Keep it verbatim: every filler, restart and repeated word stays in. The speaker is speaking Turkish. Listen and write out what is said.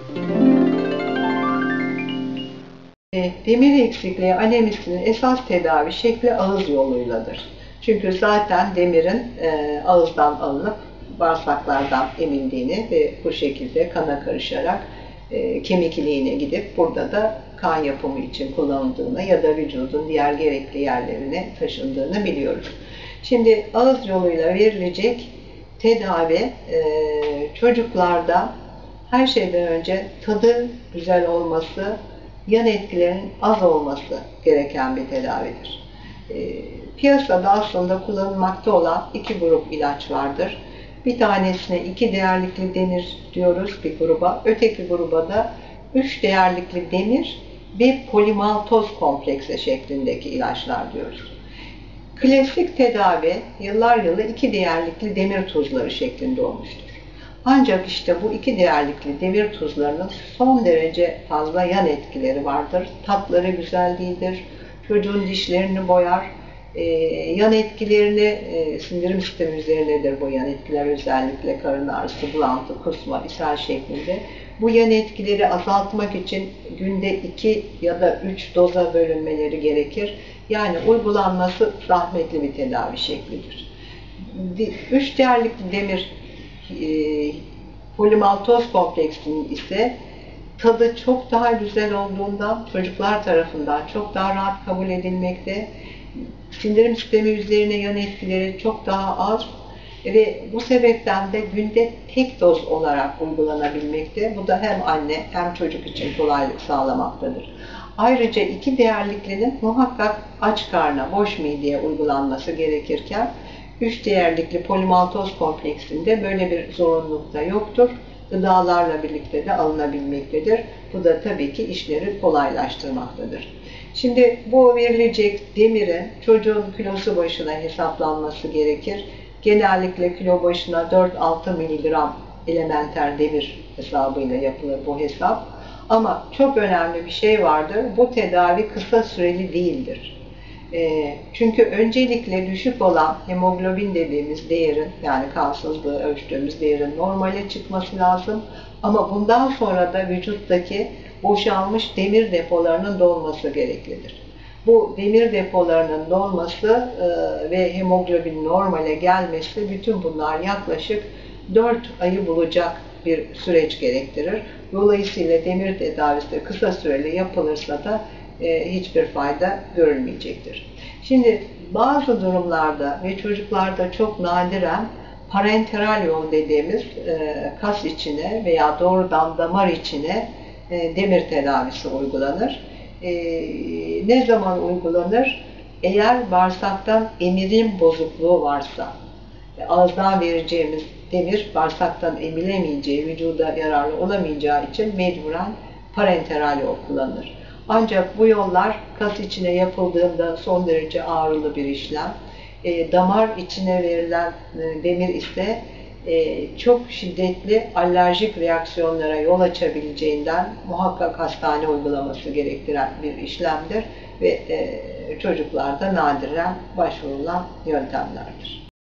E, Demir eksikliği anemisinin esas tedavi şekli ağız yoluyladır. Çünkü zaten demirin e, ağızdan alınıp bağırsaklardan emildiğini ve bu şekilde kana karışarak e, kemik iliğine gidip burada da kan yapımı için kullanıldığını ya da vücudun diğer gerekli yerlerine taşındığını biliyoruz. Şimdi ağız yoluyla verilecek tedavi e, çocuklarda her şeyden önce tadı güzel olması, yan etkilerinin az olması gereken bir tedavidir. E, piyasada aslında kullanılmakta olan iki grup ilaç vardır. Bir tanesine iki değerlikli demir diyoruz bir gruba, öteki gruba da üç değerlikli demir ve polimaltoz kompleksi şeklindeki ilaçlar diyoruz. Klasik tedavi yıllar yılı iki değerlikli demir tuzları şeklinde olmuştur. Ancak işte bu iki değerlikli demir tuzlarının son derece fazla yan etkileri vardır. Tatları güzel değildir, çocuğun dişlerini boyar, e, yan etkilerini e, sindirim sistemi üzerinedir bu yan etkiler, özellikle karın ağrısı, bulantı, kusma, ishal şeklinde. Bu yan etkileri azaltmak için günde iki ya da üç doza bölünmeleri gerekir. Yani uygulanması zahmetli bir tedavi şeklidir. Üç değerlikli demir e, polimaltoz kompleksinin ise tadı çok daha güzel olduğundan çocuklar tarafından çok daha rahat kabul edilmekte. Sindirim sistemi üzerine yan etkileri çok daha az ve bu sebepten de günde tek doz olarak uygulanabilmekte. Bu da hem anne hem çocuk için kolaylık sağlamaktadır. Ayrıca iki değerliklinin muhakkak aç karna, boş mideye uygulanması gerekirken üç değerlikli polimaltoz kompleksinde böyle bir zorunluluk da yoktur. Gıdalarla birlikte de alınabilmektedir. Bu da tabii ki işleri kolaylaştırmaktadır. Şimdi bu verilecek demirin çocuğun kilosu başına hesaplanması gerekir. Genellikle kilo başına dört altı miligram elementer demir hesabıyla yapılır bu hesap. Ama çok önemli bir şey vardır. Bu tedavi kısa süreli değildir. E, çünkü öncelikle düşük olan hemoglobin dediğimiz değerin, yani kansızlığı ölçtüğümüz değerin normale çıkması lazım. Ama bundan sonra da vücuttaki boşalmış demir depolarının dolması gereklidir. Bu demir depolarının dolması e, ve hemoglobin normale gelmesi, bütün bunlar yaklaşık dört ayı bulacak bir süreç gerektirir. Dolayısıyla demir tedavisi de kısa süreli yapılırsa da e, hiçbir fayda görülmeyecektir. Şimdi bazı durumlarda ve çocuklarda çok nadiren parenteral yol dediğimiz e, kas içine veya doğrudan damar içine e, demir tedavisi uygulanır. E, ne zaman uygulanır? Eğer bağırsaktan emilim bozukluğu varsa, e, ağızdan vereceğimiz demir bağırsaktan emilemeyeceği, vücuda yararlı olamayacağı için mecburen parenteral yol kullanılır. Ancak bu yollar kas içine yapıldığında son derece ağrılı bir işlem. E, damar içine verilen e, demir ise e, çok şiddetli alerjik reaksiyonlara yol açabileceğinden muhakkak hastane uygulaması gerektiren bir işlemdir ve e, çocuklarda nadiren başvurulan yöntemlerdir.